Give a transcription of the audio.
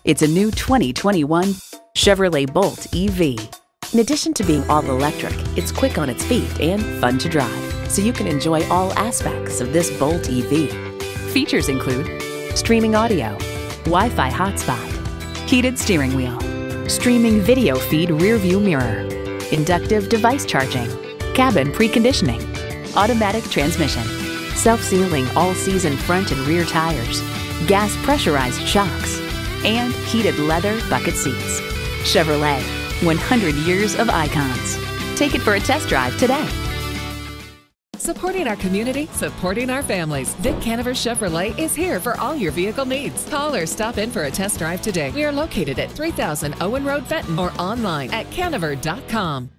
It's a new 2021 Chevrolet Bolt EV. In addition to being all-electric, it's quick on its feet and fun to drive, so you can enjoy all aspects of this Bolt EV. Features include streaming audio, Wi-Fi hotspot, heated steering wheel, streaming video feed rear-view mirror, inductive device charging, cabin preconditioning, automatic transmission, self-sealing all-season front and rear tires, gas pressurized shocks, and heated leather bucket seats. Chevrolet, 100 years of icons. Take it for a test drive today. Supporting our community, supporting our families. Vic Canaver Chevrolet is here for all your vehicle needs. Call or stop in for a test drive today. We are located at 3000 Owen Road, Fenton, or online at canaver.com.